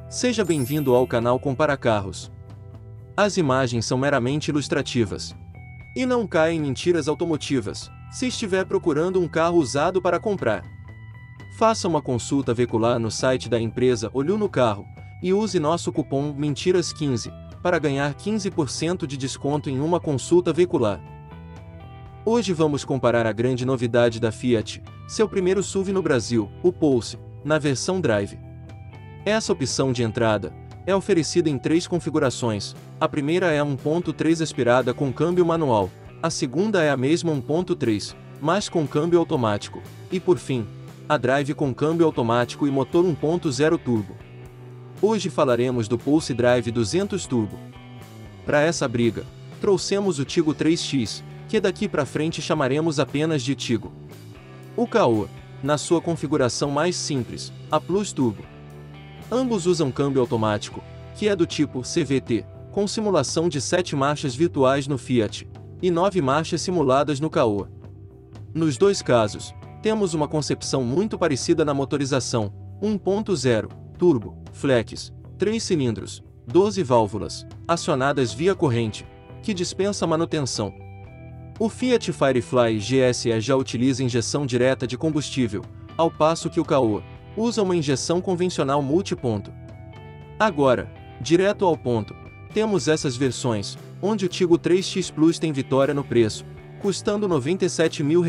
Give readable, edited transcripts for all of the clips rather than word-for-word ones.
Seja bem-vindo ao canal Compara Carros. As imagens são meramente ilustrativas. E não caem em mentiras automotivas, se estiver procurando um carro usado para comprar. Faça uma consulta veicular no site da empresa Olho no Carro, e use nosso cupom MENTIRAS15, para ganhar 15% de desconto em uma consulta veicular. Hoje vamos comparar a grande novidade da Fiat, seu primeiro SUV no Brasil, o Pulse, na versão Drive. Essa opção de entrada é oferecida em 3 configurações. A primeira é a 1.3 aspirada com câmbio manual, a segunda é a mesma 1.3, mas com câmbio automático, e por fim, a Drive com câmbio automático e motor 1.0 turbo. Hoje falaremos do Pulse Drive 200 Turbo. Para essa briga, trouxemos o Tigo 3X, que daqui para frente chamaremos apenas de Tigo. O Caoa, na sua configuração mais simples, a Plus Turbo. Ambos usam câmbio automático, que é do tipo CVT, com simulação de 7 marchas virtuais no Fiat, e 9 marchas simuladas no Caoa. Nos dois casos, temos uma concepção muito parecida na motorização, 1.0, turbo, flex, 3 cilindros, 12 válvulas, acionadas via corrente, que dispensa manutenção. O Fiat Firefly GSE já utiliza injeção direta de combustível, ao passo que o Caoa usa uma injeção convencional multiponto. Agora, direto ao ponto, temos essas versões, onde o Tigo 3X Plus tem vitória no preço, custando R$ 97 mil.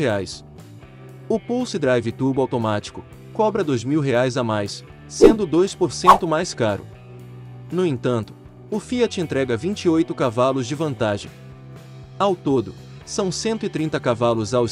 O Pulse Drive Turbo automático cobra R$ 2.000 a mais, sendo 2% mais caro. No entanto, o Fiat entrega 28 cavalos de vantagem. Ao todo, são 130 cavalos aos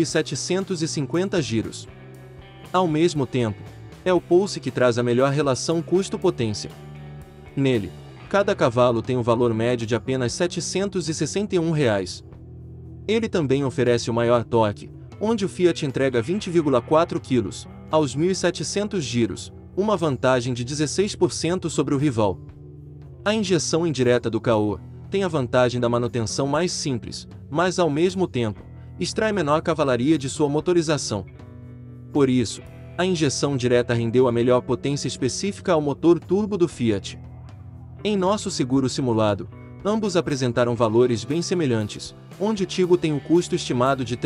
5.750 giros. Ao mesmo tempo, é o Pulse que traz a melhor relação custo-potência. Nele, cada cavalo tem um valor médio de apenas R$ 761. Ele também oferece o maior torque, onde o Fiat entrega 20,4 kg, aos 1.700 giros, uma vantagem de 16% sobre o rival. A injeção indireta do Caoa tem a vantagem da manutenção mais simples, mas ao mesmo tempo, extrai menor cavalaria de sua motorização. Por isso, a injeção direta rendeu a melhor potência específica ao motor turbo do Fiat. Em nosso seguro simulado, ambos apresentaram valores bem semelhantes, onde o Tigo tem um custo estimado de R$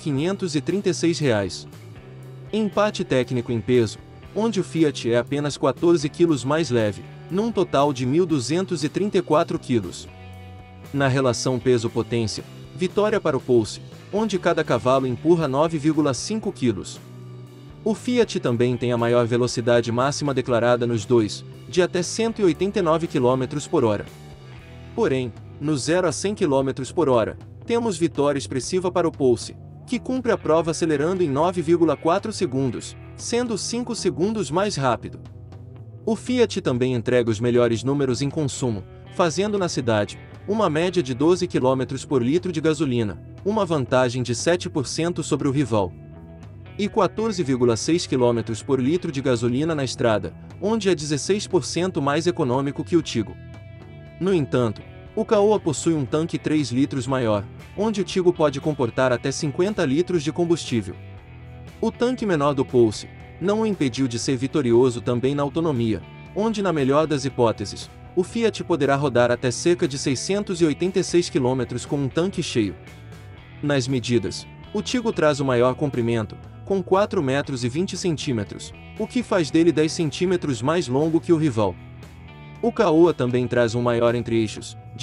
3.536. Empate técnico em peso, onde o Fiat é apenas 14 kg mais leve, num total de 1.234 kg. Na relação peso-potência, vitória para o Pulse, onde cada cavalo empurra 9,5 kg. O Fiat também tem a maior velocidade máxima declarada nos dois, de até 189 km por hora. Porém, no 0 a 100 km por hora, temos vitória expressiva para o Pulse, que cumpre a prova acelerando em 9,4 segundos, sendo 5 segundos mais rápido. O Fiat também entrega os melhores números em consumo, fazendo na cidade uma média de 12 km por litro de gasolina, uma vantagem de 7% sobre o rival. E 14,6 km por litro de gasolina na estrada, onde é 16% mais econômico que o Tigo. No entanto, o Caoa possui um tanque 3 litros maior, onde o Tigo pode comportar até 50 litros de combustível. O tanque menor do Pulse não o impediu de ser vitorioso também na autonomia, onde na melhor das hipóteses, o Fiat poderá rodar até cerca de 686 km com um tanque cheio. Nas medidas, o Tigo traz o maior comprimento, com 4,20 m, o que faz dele 10 cm mais longo que o rival. O Caoa também traz um maior entre-eixos, de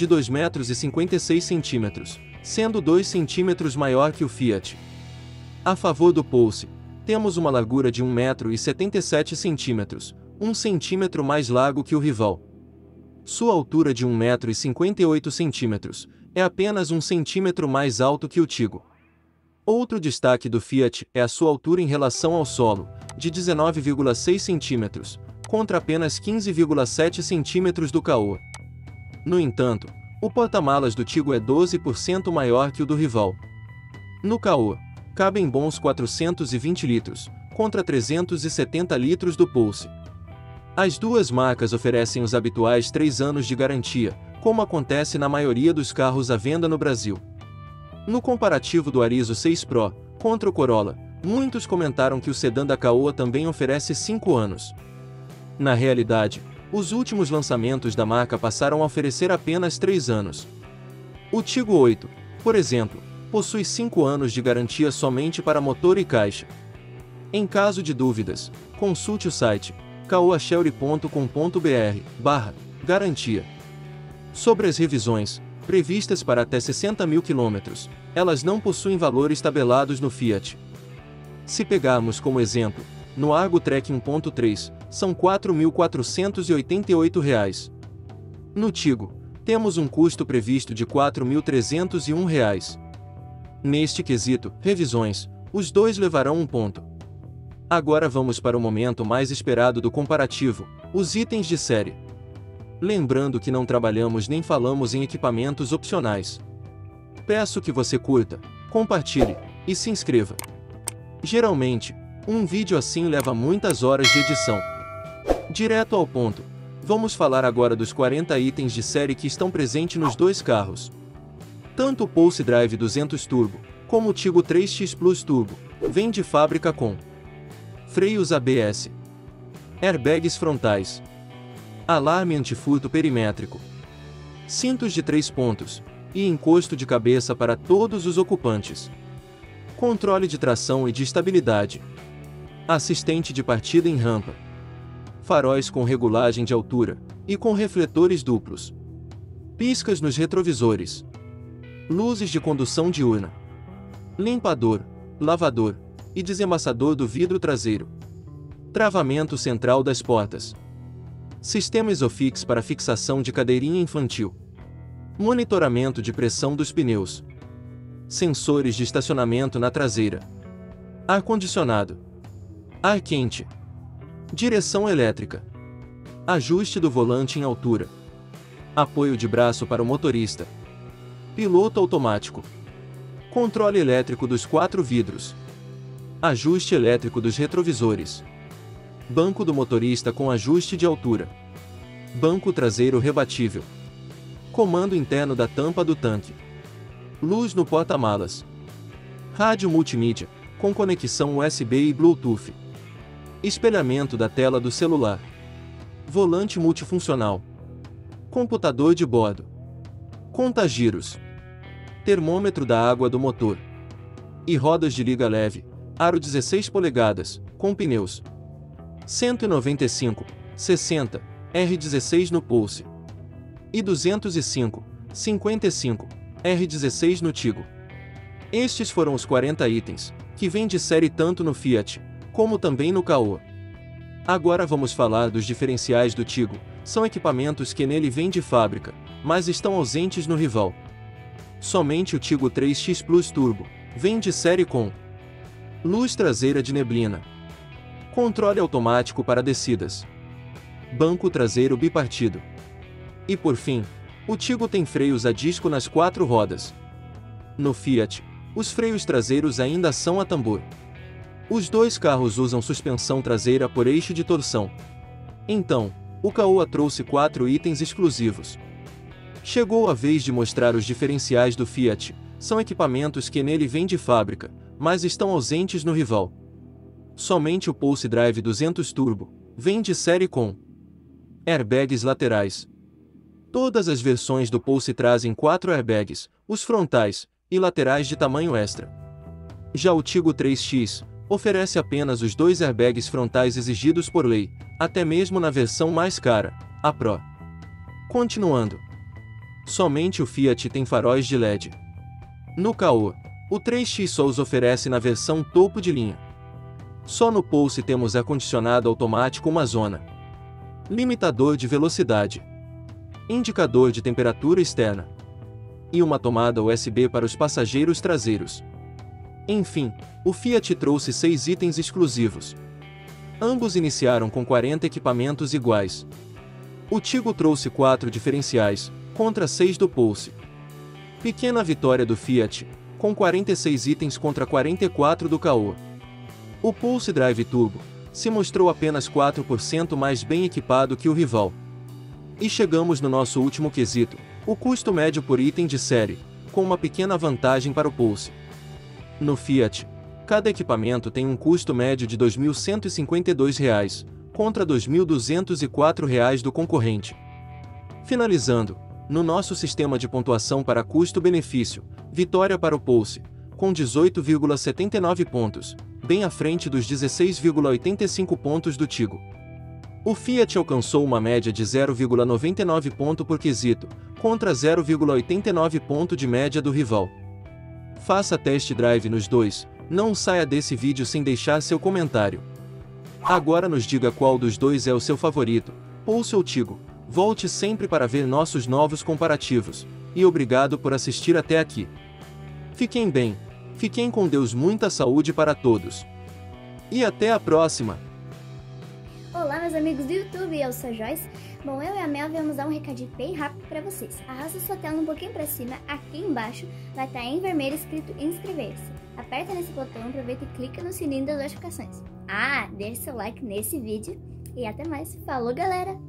2,56 m, sendo 2 cm maior que o Fiat. A favor do Pulse, temos uma largura de 1,77 m, 1 cm mais largo que o rival. Sua altura de 1,58 m, é apenas 1 cm mais alto que o Tigo. Outro destaque do Fiat é a sua altura em relação ao solo, de 19,6 cm, contra apenas 15,7 cm do Caoa. No entanto, o porta-malas do Tigo é 12% maior que o do rival. No Caoa, cabem bons 420 litros, contra 370 litros do Pulse. As duas marcas oferecem os habituais 3 anos de garantia, como acontece na maioria dos carros à venda no Brasil. No comparativo do Arizo 6 Pro contra o Corolla, muitos comentaram que o sedã da Caoa também oferece 5 anos. Na realidade, Os últimos lançamentos da marca passaram a oferecer apenas 3 anos. O Tigo 8, por exemplo, possui 5 anos de garantia somente para motor e caixa. Em caso de dúvidas, consulte o site caoachery.com.br/garantia. Sobre as revisões, previstas para até 60 mil km, elas não possuem valores tabelados no Fiat. Se pegarmos como exemplo, no Argo Track 1.3, são R$ 4.488. No Tigo, temos um custo previsto de R$ 4.301. Neste quesito, revisões, os dois levarão um ponto. Agora vamos para o momento mais esperado do comparativo, os itens de série. Lembrando que não trabalhamos nem falamos em equipamentos opcionais. Peço que você curta, compartilhe e se inscreva. Geralmente, um vídeo assim leva muitas horas de edição. Direto ao ponto, vamos falar agora dos 40 itens de série que estão presentes nos dois carros. Tanto o Pulse Drive 200 Turbo, como o Tigo 3X Plus Turbo, vêm de fábrica com freios ABS, airbags frontais, alarme antifurto perimétrico, cintos de 3 pontos, e encosto de cabeça para todos os ocupantes, controle de tração e de estabilidade, assistente de partida em rampa, faróis com regulagem de altura, e com refletores duplos, piscas nos retrovisores, luzes de condução diurna, limpador, lavador e desembaçador do vidro traseiro, travamento central das portas, sistema Isofix para fixação de cadeirinha infantil, monitoramento de pressão dos pneus, sensores de estacionamento na traseira, ar-condicionado, ar quente, direção elétrica, ajuste do volante em altura, apoio de braço para o motorista, piloto automático, controle elétrico dos 4 vidros, ajuste elétrico dos retrovisores, banco do motorista com ajuste de altura, banco traseiro rebatível, comando interno da tampa do tanque, luz no porta-malas, rádio multimídia, com conexão USB e Bluetooth, espelhamento da tela do celular, volante multifuncional, computador de bordo, conta-giros, termômetro da água do motor, e rodas de liga leve, aro 16 polegadas, com pneus 195, 60, R16 no Pulse, e 205, 55, R16 no Tigo. Estes foram os 40 itens, que vêm de série tanto no Fiat, como também no Caoa. Agora vamos falar dos diferenciais do Tigo, são equipamentos que nele vêm de fábrica, mas estão ausentes no rival. Somente o Tigo 3X Plus Turbo vem de série com luz traseira de neblina, controle automático para descidas, banco traseiro bipartido. E por fim, o Tigo tem freios a disco nas 4 rodas. No Fiat, os freios traseiros ainda são a tambor. Os dois carros usam suspensão traseira por eixo de torção. Então, o Caoa trouxe 4 itens exclusivos. Chegou a vez de mostrar os diferenciais do Fiat, são equipamentos que nele vêm de fábrica, mas estão ausentes no rival. Somente o Pulse Drive 200 Turbo vem de série com airbags laterais. Todas as versões do Pulse trazem 4 airbags, os frontais e laterais de tamanho extra. Já o Tigo 3X oferece apenas os 2 airbags frontais exigidos por lei, até mesmo na versão mais cara, a Pro. Continuando, somente o Fiat tem faróis de LED. No Caoa, o 3X só os oferece na versão topo de linha. Só no Pulse temos ar-condicionado automático uma zona, limitador de velocidade, indicador de temperatura externa e uma tomada USB para os passageiros traseiros. Enfim, o Fiat trouxe 6 itens exclusivos. Ambos iniciaram com 40 equipamentos iguais. O Tigo trouxe 4 diferenciais, contra 6 do Pulse. Pequena vitória do Fiat, com 46 itens contra 44 do Caoa. O Pulse Drive Turbo se mostrou apenas 4% mais bem equipado que o rival. E chegamos no nosso último quesito, o custo médio por item de série, com uma pequena vantagem para o Pulse. No Fiat, cada equipamento tem um custo médio de R$ 2.152, contra R$ 2.204 do concorrente. Finalizando, no nosso sistema de pontuação para custo-benefício, vitória para o Pulse, com 18,79 pontos, bem à frente dos 16,85 pontos do Tigo. O Fiat alcançou uma média de 0,99 ponto por quesito, contra 0,89 ponto de média do rival. Faça test drive nos dois, não saia desse vídeo sem deixar seu comentário. Agora nos diga qual dos dois é o seu favorito, Pulse ou Tigo. Volte sempre para ver nossos novos comparativos, e obrigado por assistir até aqui. Fiquem bem, fiquem com Deus, muita saúde para todos. E até a próxima! Olá meus amigos do YouTube, eu sou a Joyce. Bom, eu e a Mel viemos dar um recadinho bem rápido para vocês. Arrasta sua tela um pouquinho para cima, aqui embaixo vai estar em vermelho escrito inscrever-se. Aperta nesse botão, aproveita e clica no sininho das notificações. Deixe seu like nesse vídeo e até mais. Falou galera!